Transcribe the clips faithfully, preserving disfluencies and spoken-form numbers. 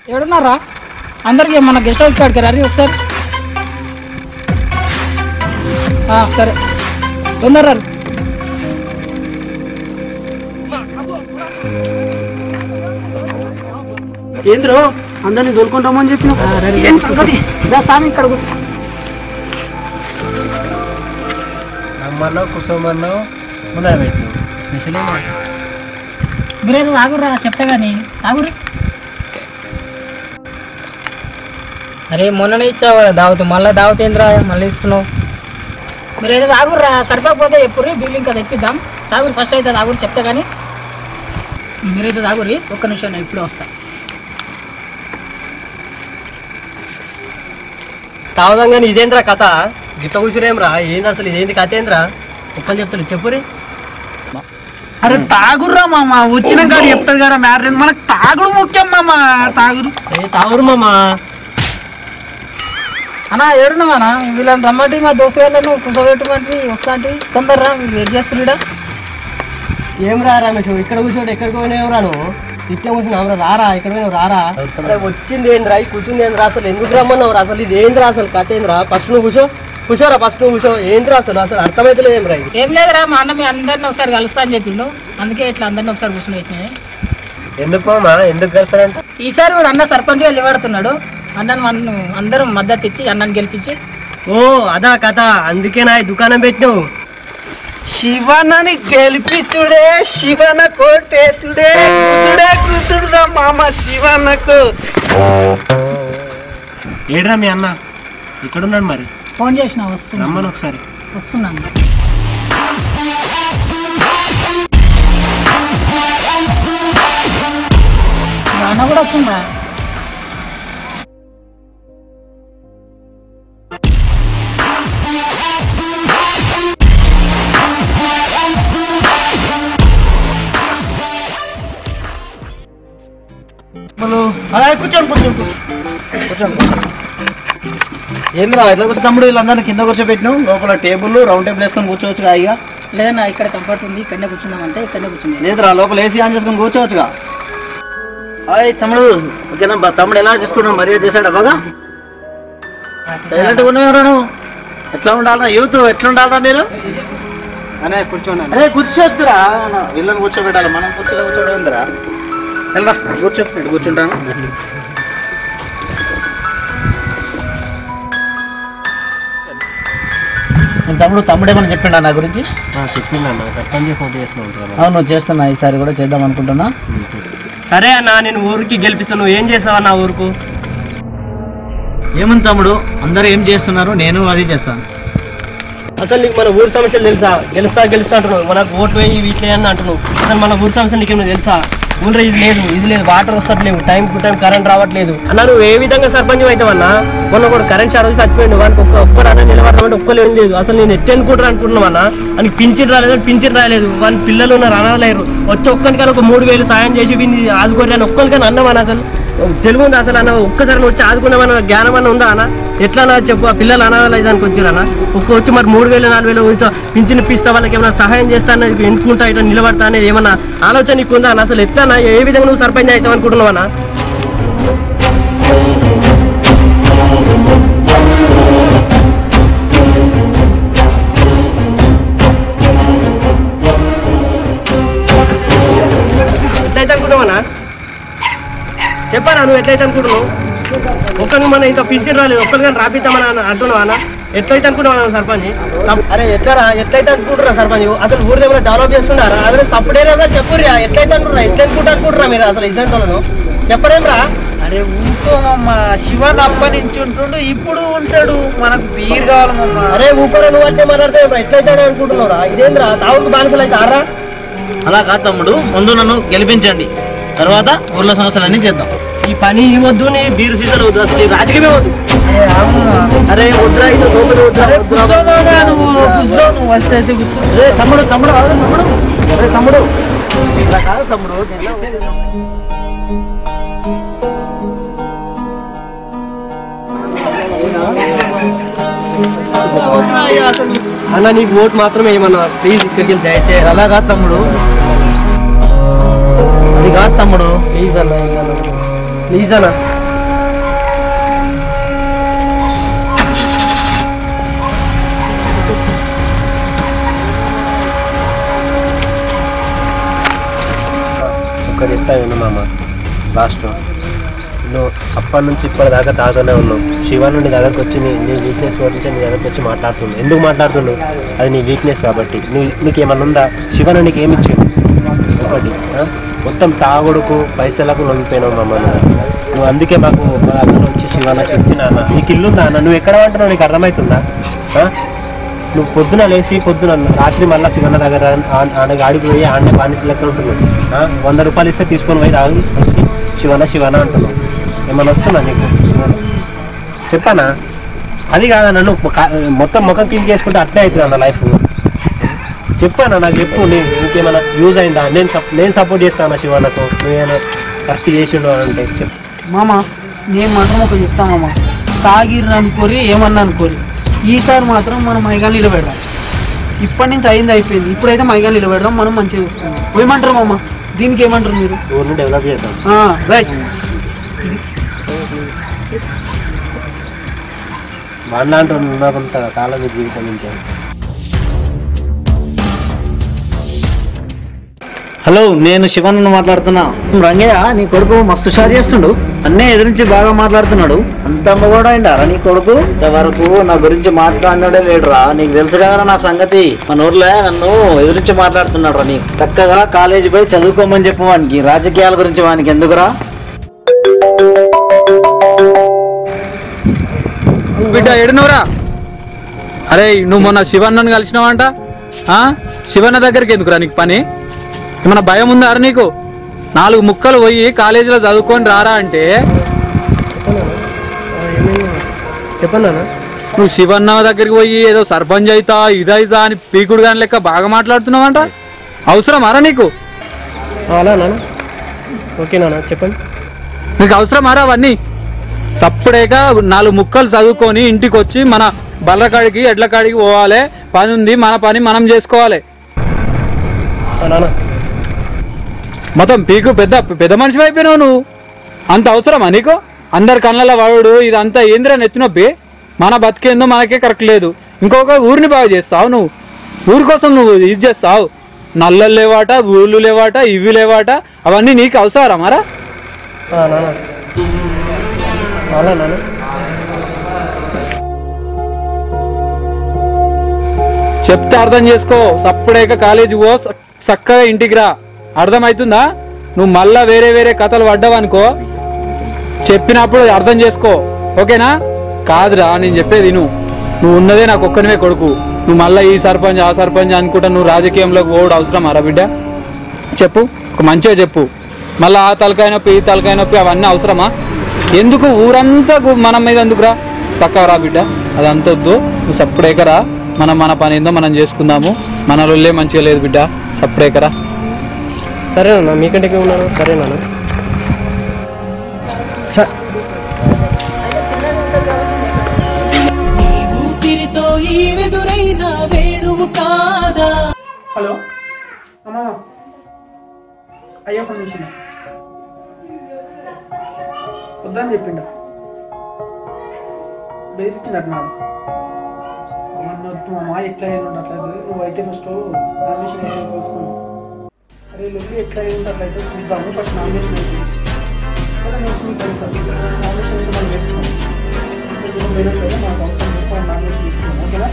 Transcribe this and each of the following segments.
ఏడున్నారా అందరికి మన guest house కాడికి రండి ఒకసారి. సరే తొందర ఏంద్రో అందరినీ తోలుకుంటామని చెప్పిన స్వామి ఇక్కడ కూర్చో. అమ్మన్నావు కూర్చోమన్నావు ముందర పెట్టు స్పెషల్ మీరేదో తాగుర్రా చెప్తా కానీ తాగురి. అరే మొన్ననే ఇచ్చావు దావతు మళ్ళీ దావత్ ఏంద్రా మళ్ళీ ఇస్తున్నావు. మీరేదో తాగుర్రా సరిపోకపోతే ఎప్పుడు బిల్డింగ్ కదా తెప్పిద్దాం. తాగురి ఫస్ట్ అయితే తాగురి చెప్తా కానీ మీరైతే తాగురి. ఒక్క నిమిషం నేను ఇప్పుడే వస్తా. తాగుదాం కానీ ఇదేంద్రా కథ గిట్ల కూర్చురేమ్రా ఏంది అసలు ఇదేంది కథ ఏంద్రా ఒక్కరు చెప్తాను చెప్పురి. అరే తాగుర్రా మామ వచ్చిన కాదు చెప్తారు కదా మ్యారేజ్ మనకు తాగుడు ముఖ్యం మామ. తాగురు ఏ తాగురు మామా అన్నా ఏడున్నామన్నా వీళ్ళని రమ్మంటే మా దోస్తు గారు కూర్చోబెట్టమంటే వస్తా అంటే తొందరరా మీరు వెయిట్ చేస్తున్నా. ఏం రా రమేష్ ఇక్కడ కూర్చోటి ఎక్కడికి పోయినావు రా నువ్వు ఇట్లా కూర్చున్నావు రారా ఇక్కడ పోయినావు రారా వచ్చింది ఏంద్రా కూర్చుంది ఏంద్రా అసలు ఎందుకు రమ్మన్నావు రా అసలు ఇది ఏంద్రా అసలు కథ ఏంద్రా ఫస్ట్ నువ్వు కూర్చో కూర్చోరా ఫస్ట్ నువ్వు కూర్చో ఏంద్రా అసలు అసలు అర్థమైతే ఏం రా ఇది ఏం లేదురా మా అన్న మీ అందరిని ఒకసారి కలుస్తా అని చెప్పిండు అందుకే ఇట్లా అందరిని ఒకసారి కూర్చుని వచ్చినాయి. ఎందుకు మామా ఎందుకు కలుస్తారంటే ఈసారి వాడు అన్న సర్పంచ్గా నిలబడుతున్నాడు. అన్నను మన అందరం మద్దతు ఇచ్చి అన్నను గెలిపించి. ఓ అదా కథ అందుకే నా దుకాణం పెట్టినావు. శివనని గెలిపించుడే శివన కోటేశుడే కూతుడే కూతుడురా మామ శివనకు. ఏడ్రా మీ అన్న ఇక్కడున్నాడు మరి ఫోన్ చేసిన వస్తున్నా రమ్మని ఒకసారి వస్తున్నాను. అన్న కూడా వస్తుందా? కూర్చోండి కూర్చోండి కూర్చోండి ఏం రా ఎట్లా కూర్చో తమ్ముడు వీళ్ళందరినీ కింద కూర్చోబెట్టినావు లోపల టేబుల్ రౌండ్ టేబుల్ వేసుకొని కూర్చోవచ్చు ఇక. లేదన్నా ఇక్కడ కంఫర్ట్ ఉంది ఇక్కడనే కూర్చుందామంటే ఇక్కడనే కూర్చుంది. లేదురా లోపల ఏసీ ఆన్ చేసుకొని కూర్చోవచ్చుగా. హాయ్ తమ్ముడు ఓకేనా తమ్ముడు ఎలా చేసుకున్నావు మర్యాద చేశాడా బాగా సైలెంట్గా ఉన్నారా నువ్వు ఎట్లా ఉండాలన్నా యూత్ ఎట్లా ఉండాలరా మీరు అనే కూర్చోండి అరే కూర్చోద్దురా వీళ్ళని కూర్చోబెట్టాలి మనం కూర్చోలే కూర్చోబెడరా వెళ్ళరా కూర్చో ఇటు కూర్చుంటాను. తమ్ముడు తమ్ముడు ఏమన్నా చెప్పిండా నా గురించి? చెప్పిండా సర్పంచ్ ఫోన్ చేస్తున్నావు. అవును చేస్తున్నా ఈసారి కూడా చేద్దాం అనుకుంటున్నా. సరే అన్న నేను ఊరికి గెలిపిస్తాను నువ్వు ఏం చేస్తావు నా ఊరుకు? ఏముంది తమ్ముడు అందరూ ఏం చేస్తున్నారు నేను అది చేస్తాను. అసలు నీకు మన ఊరి సమస్యలు తెలుసా? గెలుస్తా గెలుస్తా అంటున్నావు మనకు ఓటు వేయి వీటిలే అని అంటున్నావు. అసలు మన ఊరి సమస్యలు నీకేమో తెలుసా? ఊళ్ళో ఇది లేదు ఇది లేదు వాటర్ వస్తట్లేవు టైం టు టైం కరెంట్ రావట్లేదు అన్న. నువ్వు ఏ విధంగా సర్పంచ్ అవుతావన్నా? మొన్న కూడా కరెంట్ షార్ట్ చచ్చిపోయింది వానికి ఒక్క ఒక్కడన్నా నిలబడతామంటే ఒక్కరు ఏం లేదు. అసలు నేను ఎట్టి అనుకుంటారు అనుకుంటున్నామన్నా అని పింఛన్ రాలేదు పింఛన్ రాలేదు వాళ్ళ పిల్లలు ఉన్నారు అనలేరు వచ్చి ఒక్కరికైనా ఒక మూడు వేలు సాయం చేసి వీని ఆదుకోరు అని ఒక్కరికైనా అన్నామన్నా అసలు తెలుగు ఉంది అసలు అన్న ఒక్కసారి వచ్చి ఆదుకున్నామన్న జ్ఞానం అన్న ఉందా అన్న? ఎట్లా చెప్పు ఆ పిల్లలు అనాథాలైదానికి వచ్చారన్న ఒక్క వచ్చి మరి మూడు వేలు నాలుగు వేలు ఉంచా పింఛన్ ఇప్పిస్తా వాళ్ళకి ఏమైనా సహాయం చేస్తా అన్నది ఎందుకుంటా ఇట్లా నిలబడతా అనేది ఏమన్నా ఆలోచన నీకు ఉందా అన్న? అసలు ఎట్లా ఏ విధంగా నువ్వు సర్పంచ్ అవుతావు అనుకుంటున్నావన్నా? ఎట్లయితే అనుకుంటున్నావన్నా చెప్పానా నువ్వు ఎట్లయితే అనుకుంటున్నావు? ఒక్కరిని మన ఇంత పింఛన్ రాలేదు ఒక్కరిని రాపిద్దామని అంటున్నావా అన్న? ఎట్లయితే అనుకుంటున్నా సర్పంచ్? అరే ఎట్లా ఎట్లయితే అనుకుంటున్నా సర్పంచ్? అసలు ఊరి దగ్గర డెవలప్ చేస్తున్నారా? అదే తప్పుడేనా చెప్పురా ఎట్లయితే అనుకుంటున్నా ఎట్లా అనుకుంటా అనుకుంటున్నా మీరు అసలు ఇదంటాను చెప్పరేమ్రా? అరే ఊరుకోమమ్మా శివన్ అప్ప నుంచి ఉంటుండు ఇప్పుడు ఉంటాడు మనకు బీర్ కావాలమ్మా. అరే ఊపరా నువ్వు అంటే మాట్లాడితే ఎట్లయితే అనుకుంటున్నావురా? ఇదేంద్రా తావుకు బానిసలు అయితే ఆరా? అలా కాదు తమ్ముడు ముందు నన్ను గెలిపించండి తర్వాత ఊర్లో సమస్యలన్నీ చేద్దాం. ఈ పని వద్దు నీ బీరు సీజన్ వద్దు అసలు ఈ రాజకీయమే వద్దు. అరే వద్దురా ఇది దోపిడి వద్దురా వస్తే తమ్ముడు తమ్ముడు తమ్ముడు అరే తమ్ముడు ఇలా కాదు తమ్ముడు అన్న నీకు ఓటు మాత్రమే ఏమన్నా ప్లీజ్ ఇక్కడికి వెళ్ళి దయచేసి. అలా కాదు తమ్ముడు అది కాదు తమ్ముడు ప్లీజ్ అన్న ప్లీజ్ అన్న చెప్తా విను మామ. లాస్ట్ నువ్వు అప్పటి నుంచి ఇప్పటిదాకా తాగుతూనే ఉన్నావు. శివ నీ దగ్గరకు వచ్చి నీ నీ వీక్నెస్ గురించి నీ దగ్గరకు వచ్చి మాట్లాడుతున్నావు. ఎందుకు మాట్లాడుతున్నావు? అది నీ వీక్నెస్ కాబట్టి. నువ్వు నీకేమన్నా ఉందా? శివ నీకు ఏమి ఇచ్చిండు? ఒకటి మొత్తం తాగుడుకు పైసలకు లొంగిపోయినావు మామ. నువ్వు అందుకే మాకు మా దగ్గర వచ్చి శివ నాకు ఇచ్చిన అన్న. నీకు ఇల్లుందా అన్న? నువ్వు ఎక్కడ అంటున్నావు? నీకు అర్థమవుతుందా? నువ్వు పొద్దున లేచి పొద్దున రాత్రి మళ్ళీ శివన్న దగ్గర ఆడ గాడికి పోయి ఆడనే బానిస లెక్క ఉంటున్నావు. వంద రూపాయలు ఇస్తే తీసుకొని పోయి రాగి వచ్చి శివన శివన అంటున్నావు. ఏమన్నా వస్తుందా నీకు? చెప్పానా? అది కాదన్నా, నువ్వు మొత్తం ముఖం క్లీన్ చేసుకుంటే అట్లే అవుతుంది అన్న లైఫ్. చెప్పానా? నాకు చెప్పు. నేను నీకేమైనా యూజ్ అయిందా? నేను నేను సపోర్ట్ చేస్తాను శివన్నకు. నువ్వేమైనా కరెక్ట్ చేసిండు అని అంటే చెప్పు మామ. నేను మాత్రం ఒక చెప్తా మామ, తాగిర్రు అనుకోరి ఏమన్నా అనుకోరి, ఈసారి మాత్రం మనం మైగాలు నిలబెడదాం. ఇప్పటి నుంచి అయింది అయిపోయింది. ఇప్పుడైతే మైగాలు నిలబెడదాం, మనం మంచిగా చూసుకుందాం. ఏమంటారు మామ? దీనికి ఏమంటారు మీరు? ఊరిని డెవలప్ చేద్దాం. రైట్. మాట్లాంటూ ఉన్నంత కాలం జీవితం ఇంకే. హలో, నేను శివన్ మాట్లాడుతున్నా. రంగయ్య నీ కొడుకు మస్తు షార్ చేస్తుండు. అన్నే ఎదురించి బాగా మాట్లాడుతున్నాడు. అంత కూడా అయిండారా నీ కొడుకు? ఇంతవరకు నా గురించి మాట్లాడినాడే లేడురా. నీకు తెలుసు కదా నా సంగతి. మన ఊర్లో నన్ను ఎదురించి మాట్లాడుతున్నాడు రా. నీకు చక్కగా కాలేజీ పోయి చదువుకోమని చెప్పు వానికి. రాజకీయాల గురించి వానికి ఎందుకురా? బిడ్డ ఎడునవరా? అరే నువ్వు మొన్న శివన్నను కలిసినావంట. శివన్న దగ్గరికి ఎందుకురా నీకు పని? ఏమన్నా భయం ఉందా అరే నీకు? నాలుగు ముక్కలు పోయి కాలేజీలో చదువుకొని రారా అంటే చెప్పన్నా. నువ్వు శివన్న దగ్గరికి పోయి ఏదో సర్పంచ్ అయితా ఇదైతా అని పీకుడు గాని లెక్క బాగా మాట్లాడుతున్నావంట. అవసరం అరా నీకు? అలా నాన్న. ఓకే నాన్న చెప్పండి. నీకు అవసరం అరా అవన్నీ? తప్పుడేక నాలుగు ముక్కలు చదువుకొని ఇంటికి వచ్చి మన బల్లకాడికి ఎడ్ల కాడికి పోవాలి. పని ఉంది, మన పని మనం చేసుకోవాలి. మొత్తం పీకు పెద్ద పెద్ద మనిషి అయిపోయినావు నువ్వు. అంత అవసరమా నీకు? అందరి కళ్ళ వాడు ఇదంతా ఏందిరా నెత్తి నొప్పి? మన బతికేందో మనకే కరెక్ట్ లేదు. ఇంకొక ఊరిని బాగా చేస్తావు నువ్వు. ఊరి కోసం నువ్వు ఇది చేస్తావు. నల్లలు లేవాట, ఊళ్ళు లేవాట, ఇవి లేవాట, అవన్నీ నీకు అవసరమా మరా? చెప్తే అర్థం చేసుకో. సప్పుడేక కాలేజీ పో, చక్కగా ఇంటికి రా. అర్థమవుతుందా? నువ్వు మళ్ళా వేరే వేరే కథలు పడ్డావనుకో, చెప్పినప్పుడు అర్థం చేసుకో. ఓకేనా? కాదురా నేను చెప్పేది నువ్వు నువ్వు ఉన్నదే నాకు ఒక్కనివే కొడుకు. నువ్వు మళ్ళీ ఈ సర్పంచ్ ఆ సర్పంచ్ అనుకుంటా నువ్వు రాజకీయంలోకి పోవడం అవసరం అరా బిడ్డ? చెప్పు, ఒక మంచిగా చెప్పు. మళ్ళీ ఆ తలకాయ నొప్పి ఈ తలకాయ నొప్పి అవన్నీ అవసరమా? ఎందుకు ఊరంతా మన మీద ఎందుకురా? చక్కగా రా బిడ్డ, అదంతా వద్దు. నువ్వు సప్పుడేకరా. మనం మన పని ఏందో మనం చేసుకుందాము. మన రోజులే మంచిగా లేదు బిడ్డ, సప్పుడేకరా. సరేనా? మీకంటే ఉన్నాను. సరేనా? హలో అమ్మా, అయ్యో ఒక నిమిషం వద్దని చెప్పిండ. బెదిరించినట్టు నాకు అమ్మా, ఎట్లా అయ్యింది అట్లయితే నువ్వు అయితే ఫస్ట్ నామినేషన్ వేసుకున్నావు. అరే లొల్లి ఎట్లా అయ్యింది అట్లయితే చూద్దాము. ఫస్ట్ నామినేషన్ వేసుకున్నాం. నామినేషన్ అయితే మనం వేసుకున్నాం. వేరే సరే మాకు అవసరం చేసుకోవాలి. నామినేషన్ తీసుకున్నాం. ఓకేనా?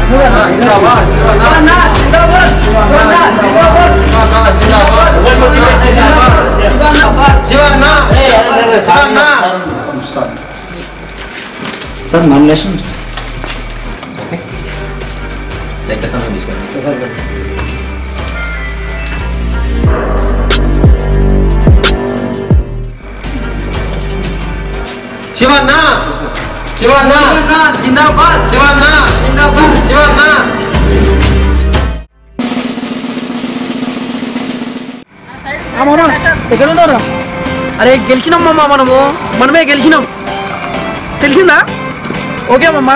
సార్ నామినేషన్ శివన్న శివన్న జిందాబాద్ శివన్న జిందాబాద్ శివన్న. ఎక్కడ ఉన్నారు? అరే గెలిచినాం మామ, మనము మనమే గెలిచినాం, తెలిసిందా? ఓకే అమ్మమ్మ.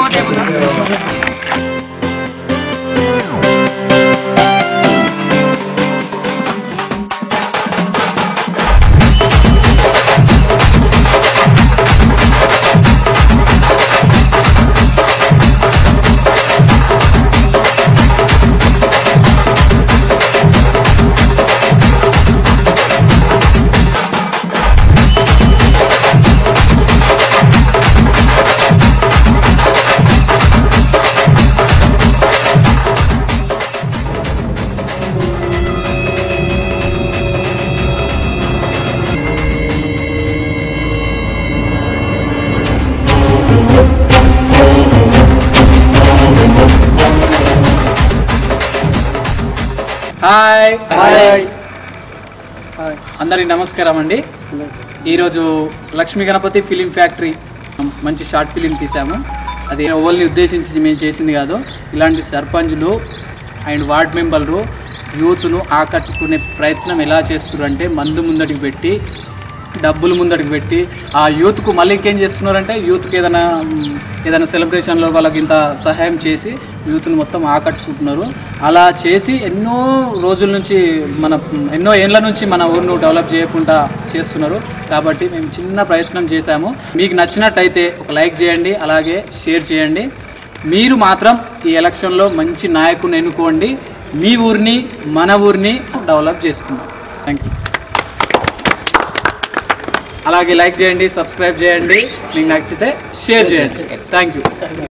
హాయ్ హాయ్ అందరికి నమస్కారం అండి. ఈరోజు లక్ష్మీ గణపతి ఫిలిం ఫ్యాక్టరీ మంచి షార్ట్ ఫిలిం తీసాము. అది ఓల్ని ఉద్దేశించి మేము చేసింది కాదు. ఇలాంటి సర్పంచులు అండ్ వార్డ్ మెంబర్లు యూత్ను ఆకట్టుకునే ప్రయత్నం ఎలా చేస్తున్నారు అంటే మందు ముందటికి పెట్టి, డబ్బులు ముందటికి పెట్టి ఆ యూత్కు మళ్ళీ ఇంకేం చేస్తున్నారంటే యూత్కి ఏదైనా ఏదైనా సెలబ్రేషన్లో వాళ్ళకి ఇంత సహాయం చేసి యూత్ని మొత్తం ఆకట్టుకుంటున్నారు. అలా చేసి ఎన్నో రోజుల నుంచి మన ఎన్నో ఏళ్ళ నుంచి మన ఊరిను డెవలప్ చేయకుండా చేస్తున్నారు. కాబట్టి మేము చిన్న ప్రయత్నం చేశాము. మీకు నచ్చినట్టయితే ఒక లైక్ చేయండి, అలాగే షేర్ చేయండి. మీరు మాత్రం ఈ ఎలక్షన్లో మంచి నాయకుని ఎన్నుకోండి. మీ ఊరిని మన ఊరిని డెవలప్ చేసుకుందాం. Thank you. అలాగే లైక్ చేయండి, సబ్స్క్రైబ్ చేయండి, మీకు నచ్చితే షేర్ చేయండి. Thank you.